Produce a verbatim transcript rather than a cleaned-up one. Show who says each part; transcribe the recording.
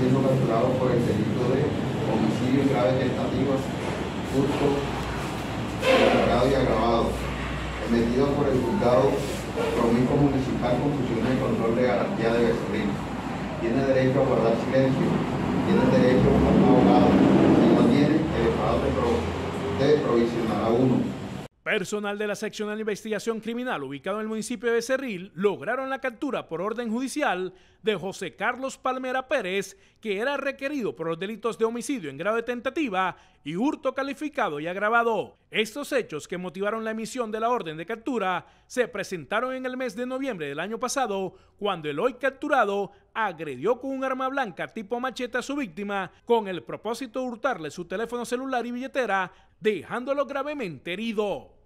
Speaker 1: siendo capturado por el delito de homicidio grave tentativa, hurto, agravado y agravado, emitido por el juzgado promiscuo municipal con función de control de garantía de Becerril. Tiene derecho a guardar silencio, tiene derecho a un abogado, si no tiene, el Estado de provisionar a uno.
Speaker 2: Personal de la seccional de investigación criminal ubicado en el municipio de Becerril lograron la captura por orden judicial de José Carlos Palmera Pérez, que era requerido por los delitos de homicidio en grado de tentativa y hurto calificado y agravado. Estos hechos que motivaron la emisión de la orden de captura se presentaron en el mes de noviembre del año pasado, cuando el hoy capturado agredió con un arma blanca tipo machete a su víctima con el propósito de hurtarle su teléfono celular y billetera, dejándolo gravemente herido.